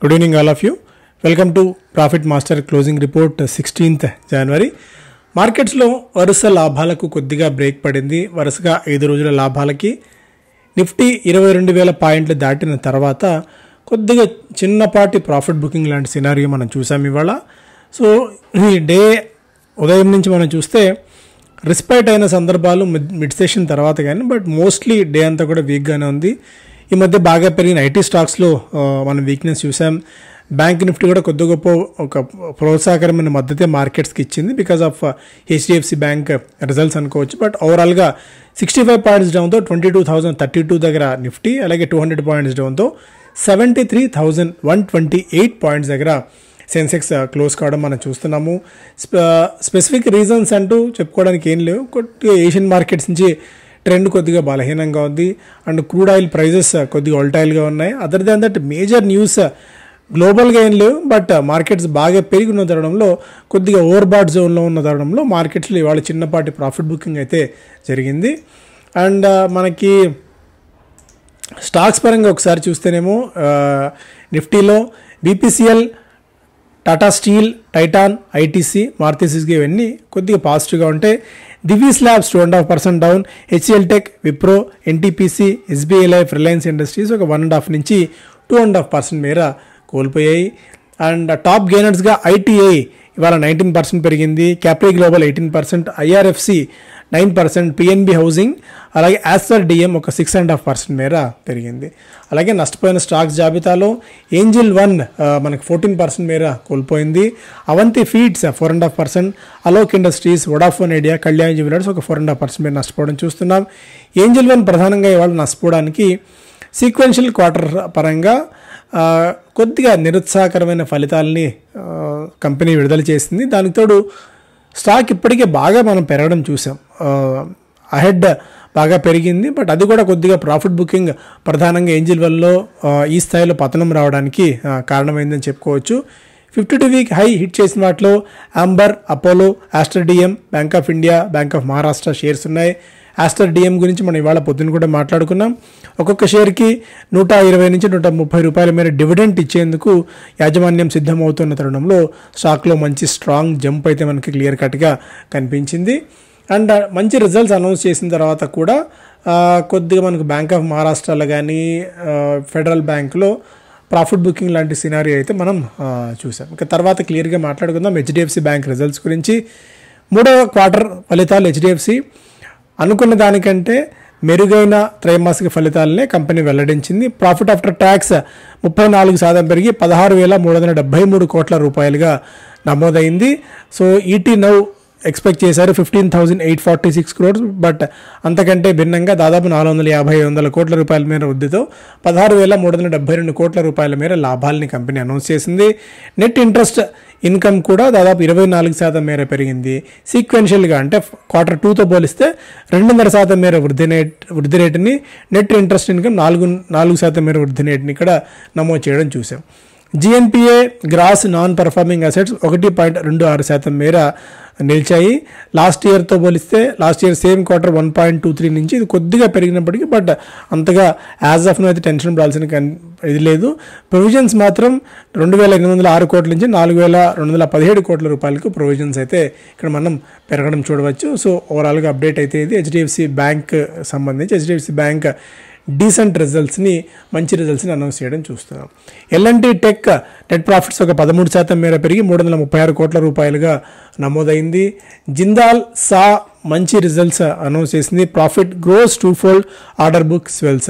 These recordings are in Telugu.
Good evening all of you. Welcome to Profit Master Closing Report 16th January. మార్కెట్స్లో వరుస లాభాలకు కొద్దిగా బ్రేక్ పడింది. వరుసగా 5 రోజుల లాభాలకి నిఫ్టీ 22,000 పాయింట్లు దాటిన తర్వాత కొద్దిగా చిన్నపాటి ప్రాఫిట్ బుకింగ్ లాంటి సినారియో మనం చూసాం ఇవాళ. సో ఈ డే ఉదయం నుంచి మనం చూస్తే రిస్పైట్ అయిన సందర్భాలు మిడ్ సెషన్ తర్వాత కానీ, బట్ మోస్ట్లీ డే అంతా కూడా వీక్గానే ఉంది. ఈ మధ్య బాగా పెరిగిన ఐటీ స్టాక్స్లో మనం వీక్నెస్ చూసాం. బ్యాంక్ నిఫ్టీ కూడా కొద్ది గొప్ప ఒక ప్రోత్సాహకరమైన మద్దతే మార్కెట్స్కి ఇచ్చింది because of HDFC bank results అనుకోవచ్చు. బట్ ఓవరాల్గా 65 పాయింట్స్ డౌన్తో 22,032 దగ్గర నిఫ్టీ, అలాగే 200 పాయింట్స్ డౌన్తో 73,128 పాయింట్స్ దగ్గర సెన్సెక్స్ క్లోజ్ కావడం మనం చూస్తున్నాము. స్పెసిఫిక్ రీజన్స్ అంటూ చెప్పుకోవడానికి ఏం లేవు. కొద్దిగా ఏషియన్ మార్కెట్స్ నుంచి ట్రెండ్ కొద్దిగా బలహీనంగా ఉంది అండ్ క్రూడ్ ఆయిల్ ప్రైజెస్ కొద్దిగా వోల్టైల్గా ఉన్నాయి. Other than that major news గ్లోబల్గా ఏం లేవు. బట్ మార్కెట్స్ బాగా పెరిగి ఉన్న తరుణంలో, కొద్దిగా ఓవర్బాట్ జోన్లో ఉన్న తరుణంలో మార్కెట్స్లో ఇవాళ చిన్నపాటి ప్రాఫిట్ బుకింగ్ అయితే జరిగింది. అండ్ మనకి స్టాక్స్ పరంగా ఒకసారి చూస్తేనేమో నిఫ్టీలో BPCL, Tata steel, Titan, ITC, Maruti Suzuki ఇవన్నీ కొద్దిగా పాజిటివ్గా ఉంటాయి. Divi's labs 2.5% down, HCL tech, Wipro, NTPC, SBI life, Reliance industries ఒక 1.5 నుంచి 2.5% మేర కోల్పోయాయి. అండ్ టాప్ గెయినర్స్గా ఐటీఐ ఇవాళ 19% పెరిగింది, Capri global 18%, IRFC 9%, PNB housing, అలాగే యాస్టర్ డిఎం ఒక 6.5% మేర పెరిగింది. అలాగే నష్టపోయిన స్టాక్స్ జాబితాలో ఏంజిల్ 1 మనకు 14% మేర కోల్పోయింది, Avanti feeds 4.5%, Alok industries, Vodafone Idea, Kalyan jewellers ఒక 4.5% మేర నష్టపోవడం చూస్తున్నాం. ఏంజిల్ 1 ప్రధానంగా ఇవాళ నష్టపోవడానికి సీక్వెన్షియల్ క్వార్టర్ పరంగా కొద్దిగా నిరుత్సాహకరమైన ఫలితాలని కంపెనీ విడుదల చేసింది. దానికి తోడు స్టాక్ ఇప్పటికే బాగా మనం పెరగడం చూసాం. అహెడ్ బాగా పెరిగింది, బట్ అది కూడా కొద్దిగా ప్రాఫిట్ బుకింగ్ ప్రధానంగా ఏంజిల్ 1లో ఈ స్థాయిలో పతనం రావడానికి కారణమైందని చెప్పుకోవచ్చు. 52 వీక్ హై హిట్ చేసిన వాటిలో Amber, Apollo, Aster DM, bank of India, bank of Maharashtra shares ఉన్నాయి. యాస్టర్ డిఎం గురించి మనం ఇవాళ పొద్దున్న కూడా మాట్లాడుకున్నాం. ఒక్కొక్క షేర్కి 120 నుంచి 130 రూపాయల మేర డివిడెంట్ ఇచ్చేందుకు యాజమాన్యం సిద్ధమవుతున్న తరుణంలో స్టాక్లో మంచి స్ట్రాంగ్ జంప్ అయితే మనకి క్లియర్ కట్గా కనిపించింది. అండ్ మంచి రిజల్ట్స్ అనౌన్స్ చేసిన తర్వాత కూడా కొద్దిగా మనకు బ్యాంక్ ఆఫ్ మహారాష్ట్రలో కానీ ఫెడరల్ బ్యాంక్లో ప్రాఫిట్ బుకింగ్ లాంటి సినారియో అయితే మనం చూసాం. ఇంకా తర్వాత క్లియర్గా మాట్లాడుకుందాం హెచ్డిఎఫ్సి బ్యాంక్ రిజల్ట్స్ గురించి. 3వ క్వార్టర్ ఫలితాలు హెచ్డిఎఫ్సి అనుకున్న దానికంటే మెరుగైన త్రైమాసిక ఫలితాలనే కంపెనీ వెల్లడించింది. ప్రాఫిట్ ఆఫ్టర్ ట్యాక్స్ 34% పెరిగి 16,373 కోట్ల రూపాయలుగా నమోదైంది. సో ఈటీ నౌ ఎక్స్పెక్ట్ చేశారు 15,846 crores, బట్ అంతకంటే భిన్నంగా దాదాపు 450 కోట్ల రూపాయల మేర వృద్ధితో 16,372 కోట్ల రూపాయల మేర లాభాలని కంపెనీ అనౌన్స్ చేసింది. నెట్ ఇంట్రెస్ట్ ఇన్కమ్ కూడా దాదాపు 24% మేర పెరిగింది. సీక్వెన్షియల్గా అంటే Q2తో పోలిస్తే 2.5% మేర వృద్ధి రేటుని, నెట్ ఇంట్రెస్ట్ ఇన్కమ్ 4% మేర వృద్ధి రేటుని ఇక్కడ నమోదు చేయడం చూసాం. GNPA gross non performing assets 1.26% మేర నిలిచాయి. లాస్ట్ ఇయర్తో పోలిస్తే లాస్ట్ ఇయర్ సేమ్ క్వార్టర్ 1.23 నుంచి ఇది కొద్దిగా పెరిగినప్పటికీ, బట్ అంతగా యాజ్ ఆఫ్ నో అయితే టెన్షన్ పడాల్సిన ఇది లేదు. ప్రొవిజన్స్ మాత్రం 2,806 కోట్ల నుంచి 4,217 కోట్ల రూపాయలకు ప్రొవిజన్స్ అయితే ఇక్కడ మనం పెరగడం చూడవచ్చు. సో ఓవరాల్గా అప్డేట్ అయితే ఇది హెచ్డిఎఫ్సి బ్యాంక్ సంబంధించి. హెచ్డిఎఫ్సి బ్యాంక్ డీసెంట్ రిజల్ట్స్ని, మంచి రిజల్ట్స్ని అనౌన్స్ చేయడం చూస్తున్నాం. ఎల్ఎన్టీ టెక్ నెట్ ప్రాఫిట్స్ ఒక 13% మేర పెరిగి 336 కోట్ల రూపాయలుగా నమోదైంది. జిందాల్ సా మంచి రిజల్ట్స్ అనౌన్స్ చేసింది. Profit grows 2-fold, order book swells.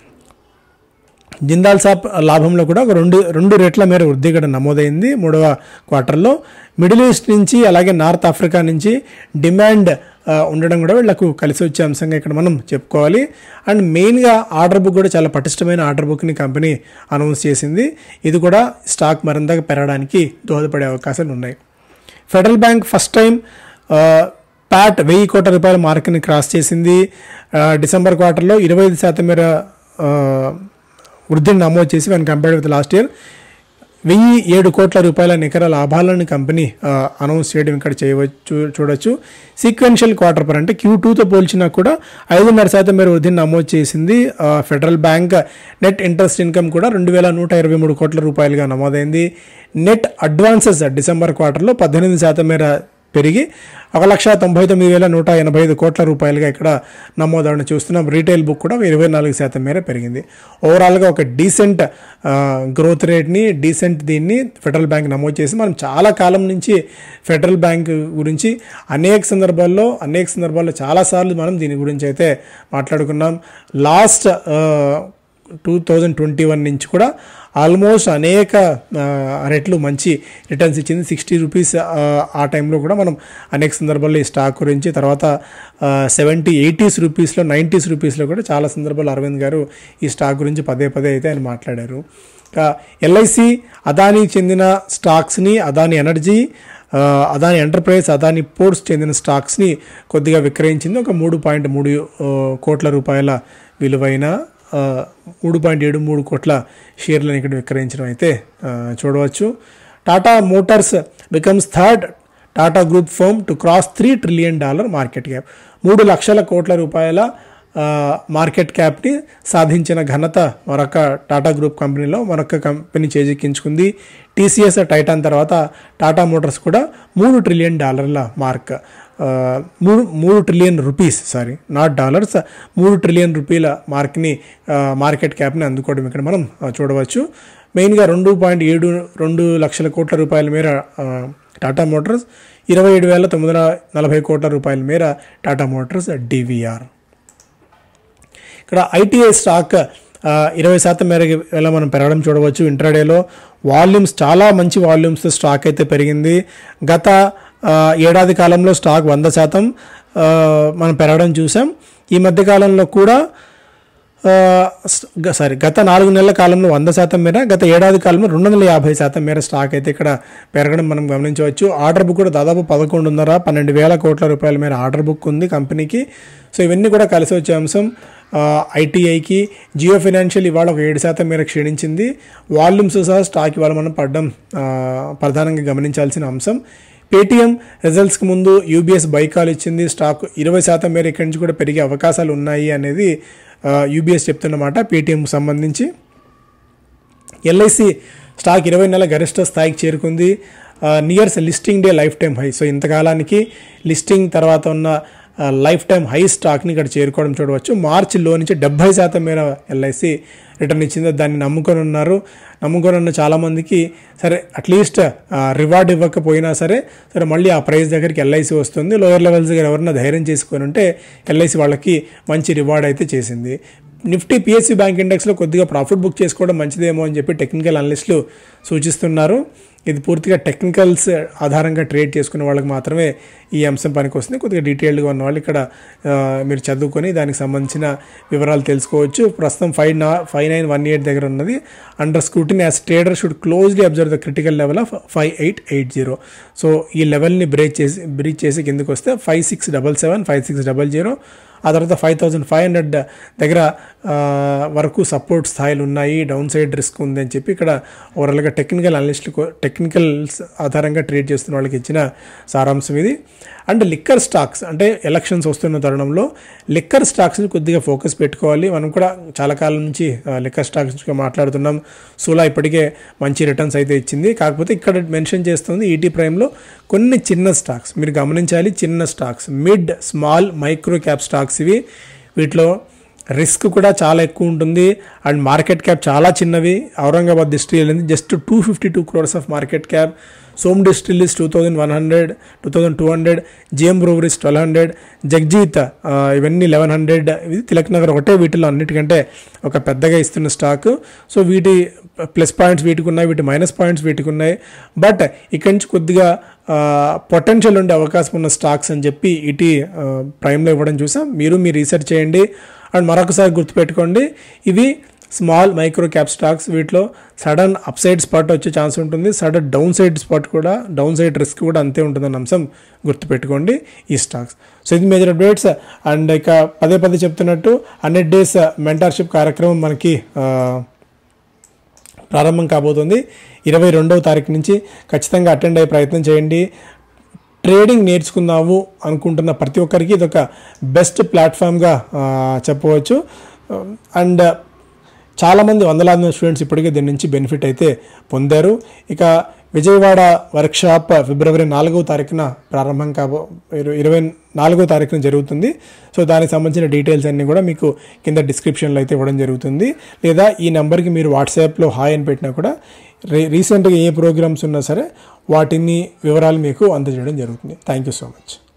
Jindal సాప్ లాభంలో కూడా ఒక రెండు రెట్ల మేర వృద్ధి ఇక్కడ నమోదైంది 3వ క్వార్టర్లో. మిడిల్ ఈస్ట్ నుంచి అలాగే నార్త్ ఆఫ్రికా నుంచి డిమాండ్ ఉండడం కూడా వీళ్ళకు కలిసి వచ్చే అంశంగా ఇక్కడ మనం చెప్పుకోవాలి. అండ్ మెయిన్గా ఆర్డర్ బుక్ కూడా చాలా పటిష్టమైన ఆర్డర్ బుక్ని కంపెనీ అనౌన్స్ చేసింది. ఇది కూడా స్టాక్ మరింతగా పెరగడానికి దోహదపడే అవకాశాలు ఉన్నాయి. Federal bank first time PAT 1,000 కోట్ల రూపాయల మార్క్ని క్రాస్ చేసింది. డిసెంబర్ క్వార్టర్లో 25% మేర వృద్ధిని నమోదు చేసి one compared with last year 1,007 కోట్ల రూపాయల నికర లాభాలను కంపెనీ అనౌన్స్ చేయడం ఇక్కడ చూడొచ్చు. సీక్వెన్షియల్ క్వార్టర్ పర్ అంటే Q2తో పోల్చినా కూడా 5.5% మేర వృద్ధిని నమోదు చేసింది. Federal bank net interest income కూడా 2,123 కోట్ల రూపాయలుగా నమోదైంది. నెట్ అడ్వాన్సెస్ డిసెంబర్ క్వార్టర్లో 18% మేర పెరిగి 1,99,185 కోట్ల రూపాయలుగా ఇక్కడ నమోదవడం చూస్తున్నాం. రీటైల్ బుక్ కూడా 24% మేర పెరిగింది. ఓవరాల్గా ఒక డీసెంట్ గ్రోత్ రేట్ని దీన్ని ఫెడరల్ బ్యాంక్ నమోదు చేసి మనం చాలా కాలం నుంచి ఫెడరల్ బ్యాంక్ గురించి అనేక సందర్భాల్లో చాలాసార్లు మనం దీని గురించి అయితే మాట్లాడుకున్నాం. లాస్ట్ 2021 నుంచి కూడా ఆల్మోస్ట్ అనేక రెట్లు మంచి రిటర్న్స్ ఇచ్చింది. 60 రూపీస్ ఆ టైంలో కూడా మనం అనేక సందర్భాల్లో ఈ స్టాక్ గురించి, తర్వాత 70, 80s రూపీస్లో, 90s రూపీస్లో కూడా చాలా సందర్భాల్లో అరవింద్ గారు ఈ స్టాక్ గురించి పదే అయితే ఆయన మాట్లాడారు. ఎల్ఐసి అదానికి చెందిన స్టాక్స్ని, Adani energy, Adani enterprise, Adani ports చెందిన స్టాక్స్ని కొద్దిగా విక్రయించింది. ఒక 3.3 కోట్ల రూపాయల విలువైన 3.73 కోట్ల షేర్లను ఇక్కడ విక్రయించడం అయితే చూడవచ్చు. Tata motors becomes third Tata group firm to cross $3 trillion market cap. 3 లక్షల కోట్ల రూపాయల మార్కెట్ క్యాప్ని సాధించిన ఘనత మరొక టాటా గ్రూప్ కంపెనీలో మరొక కంపెనీ చేజిక్కించుకుంది. టీసీఎస్, టైటాన్ తర్వాత టాటా మోటార్స్ కూడా $3 trillion మార్క్, 3 trillion rupees, not dollars, 3 trillion రూపాయల మార్కెట్ క్యాప్ని అందుకోవడం ఇక్కడ మనం చూడవచ్చు. మెయిన్గా 2.72 లక్షల కోట్ల రూపాయల మేర టాటా మోటార్స్, 27,940 కోట్ల రూపాయల మేర టాటా మోటార్స్ డివిఆర్. ఇక్కడ ఐటీఐ స్టాక్ 20% మేరకు ఇలా మనం పెరగడం చూడవచ్చు. ఇంట్రాడేలో వాల్యూమ్స్, చాలా మంచి వాల్యూమ్స్ స్టాక్ అయితే పెరిగింది. గత ఏడాది కాలంలో స్టాక్ 100% మనం పెరగడం చూసాం. ఈ మధ్యకాలంలో కూడా గత 4 నెలల కాలంలో 100% మేర, గత ఏడాది కాలంలో 250% మేర స్టాక్ అయితే ఇక్కడ పెరగడం మనం గమనించవచ్చు. ఆర్డర్ బుక్ కూడా దాదాపు 11,500-12,000 కోట్ల రూపాయల మేర ఆర్డర్ బుక్ ఉంది కంపెనీకి. సో ఇవన్నీ కూడా కలిసి వచ్చే అంశం. ఐటీఐకి జియో ఫైనాన్షియల్ ఇవాళ ఒక 7% మేర క్షీణించింది. వాల్యూమ్స్ సహా స్టాక్ ఇవాళ మనం పడడం ప్రధానంగా గమనించాల్సిన అంశం. పేటీఎం రిజల్ట్స్కి ముందు యూబీఎస్ బైకాల్ ఇచ్చింది. స్టాక్ 20% మేర ఇక్కడి నుంచి కూడా పెరిగే అవకాశాలు ఉన్నాయి అనేది యూబీఎస్ చెప్తున్నమాట పేటీఎంకి సంబంధించి. ఎల్ఐసి స్టాక్ 20 నెలల గరిష్ట స్థాయికి చేరుకుంది. Nears listing day life time high. So ఇంతకాలానికి లిస్టింగ్ తర్వాత ఉన్న లైఫ్ టైం హై స్టాక్ని ఇక్కడ చేరుకోవడం చూడవచ్చు. మార్చిలో నుంచి 70% మేర ఎల్ఐసి రిటర్న్ ఇచ్చింది. దాన్ని నమ్ముకొని ఉన్న చాలామందికి సరే అట్లీస్ట్ రివార్డ్ ఇవ్వకపోయినా సరే మళ్ళీ ఆ ప్రైస్ దగ్గరికి ఎల్ఐసి వస్తుంది. లోయర్ లెవెల్స్ దగ్గర ఎవరన్నా ధైర్యం చేసుకొని ఉంటే ఎల్ఐసి వాళ్ళకి మంచి రివార్డ్ అయితే చేసింది. నిఫ్టీ పిఎస్సి బ్యాంక్ ఇండెక్స్లో కొద్దిగా ప్రాఫిట్ బుక్ చేసుకోవడం మంచిదేమో అని చెప్పి టెక్నికల్ అనలిస్టులు సూచిస్తున్నారు. ఇది పూర్తిగా టెక్నికల్స్ ఆధారంగా ట్రేడ్ చేసుకునే వాళ్ళకి మాత్రమే ఈ అంశం పనికి వస్తుంది. కొద్దిగా డీటెయిల్డ్గా ఉన్న వాళ్ళు ఇక్కడ మీరు చదువుకొని దానికి సంబంధించిన వివరాలు తెలుసుకోవచ్చు. ప్రస్తుతం 5918 దగ్గర ఉన్నది. Under scrutiny as trader should closely observe the critical level of 5880. So ఈ లెవెల్ని బ్రీచ్ చేసి కిందకు వస్తే 5677, 5600, ఆ తర్వాత 5500 దగ్గర వరకు సపోర్ట్ స్థాయిలు ఉన్నాయి. డౌన్ సైడ్ రిస్క్ ఉంది అని చెప్పి ఇక్కడ ఓవరాల్గా టెక్నికల్స్ ఆధారంగా ట్రేడ్ చేస్తున్న వాళ్ళకి ఇచ్చిన సారాంశం ఇది. అండ్ లిక్కర్ స్టాక్స్, అంటే ఎలక్షన్స్ వస్తున్న తరుణంలో లిక్కర్ స్టాక్స్ని కొద్దిగా ఫోకస్ పెట్టుకోవాలి. మనం కూడా చాలా కాలం నుంచి లిక్కర్ స్టాక్స్ మాట్లాడుతున్నాం. సోలా ఇప్పటికే మంచి రిటర్న్స్ అయితే ఇచ్చింది. కాకపోతే ఇక్కడ మెన్షన్ చేస్తుంది ఈటీ ప్రైమ్లో కొన్ని చిన్న స్టాక్స్ మీరు గమనించాలి. చిన్న stocks, mid small micro cap stocks ఇవి. వీటిలో రిస్క్ కూడా చాలా ఎక్కువ ఉంటుంది అండ్ మార్కెట్ క్యాప్ చాలా చిన్నవి. Aurangabad distil just 252 crores of market cap. Som distil 2100, 2200, GM breweries 1200, Jagjit ఇవన్నీ 1100. ఇది తిలక్ నగర్ ఒకటే వీటిలో అన్నిటికంటే ఒక పెద్దగా ఇస్తున్న స్టాక్. సో వీటి ప్లస్ పాయింట్స్ వీటికి ఉన్నాయి, వీటి మైనస్ పాయింట్స్ వీటికి ఉన్నాయి. బట్ ఇక్కడి నుంచి కొద్దిగా పొటెన్షియల్ ఉండే అవకాశం ఉన్న స్టాక్స్ అని చెప్పి ఇటీ ప్రైమ్లో ఇవ్వడం చూసాం. మీరు రీసెర్చ్ చేయండి. అండ్ మరొకసారి గుర్తుపెట్టుకోండి, ఇవి స్మాల్ మైక్రో క్యాప్ స్టాక్స్. వీటిలో సడన్ అప్ సైడ్ స్పాట్ వచ్చే ఛాన్స్ ఉంటుంది, సడన్ డౌన్ సైడ్ రిస్క్ కూడా అంతే ఉంటుందన్న అంశం గుర్తుపెట్టుకోండి ఈ స్టాక్స్. సో ఇది మేజర్ అప్డేట్స్. అండ్ ఇక పదే చెప్తున్నట్టు 100 days మెంటర్షిప్ కార్యక్రమం మనకి ప్రారంభం కాబోతుంది. 22వ తారీఖు నుంచి ఖచ్చితంగా అటెండ్ అయ్యే ప్రయత్నం చేయండి. ట్రేడింగ్ నేర్చుకుందాము అనుకుంటున్న ప్రతి ఒక్కరికి ఇదొక బెస్ట్ ప్లాట్ఫామ్గా చెప్పవచ్చు. అండ్ చాలామంది వందలాది మంది ఇప్పటికే దీని నుంచి బెనిఫిట్ అయితే పొందారు. ఇక విజయవాడ వర్క్షాప్ ఫిబ్రవరి 4వ తారీఖున ప్రారంభం 24వ తారీఖున జరుగుతుంది. సో దానికి సంబంధించిన డీటెయిల్స్ అన్నీ కూడా మీకు కింద డిస్క్రిప్షన్లో అయితే ఇవ్వడం జరుగుతుంది. లేదా ఈ నెంబర్కి మీరు వాట్సాప్లో హాయ్ అని పెట్టినా కూడా రీసెంట్గా ఏ ప్రోగ్రామ్స్ ఉన్నా సరే వాటిని వివరాలు మీకు అందజేయడం జరుగుతుంది. Thank you so much.